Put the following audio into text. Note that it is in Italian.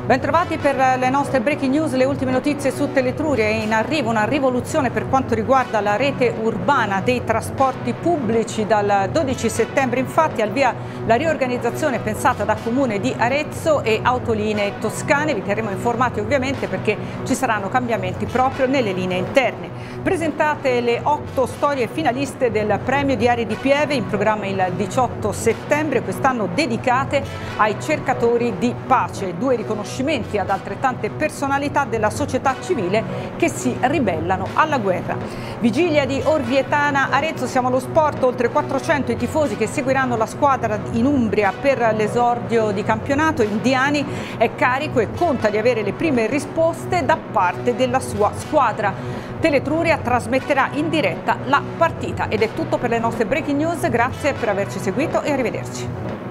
Bentrovati per le nostre breaking news, le ultime notizie su Teletruria. È in arrivo una rivoluzione per quanto riguarda la rete urbana dei trasporti pubblici. Dal 12 settembre infatti al via la riorganizzazione pensata da Comune di Arezzo e Autolinee Toscane. Vi terremo informati ovviamente perché ci saranno cambiamenti proprio nelle linee interne. Presentate le 8 storie finaliste del premio di Aree di Pieve, in programma il 18 settembre, quest'anno dedicate ai cercatori di pace. 2 riconoscimenti ad altrettante personalità della società civile che si ribellano alla guerra. Vigilia di Orvietana Arezzo, siamo allo sport, oltre 400 i tifosi che seguiranno la squadra in Umbria per l'esordio di campionato. Indiani è carico e conta di avere le prime risposte da parte della sua squadra. Teletruria trasmetterà in diretta la partita ed è tutto per le nostre breaking news, grazie per averci seguito e arrivederci.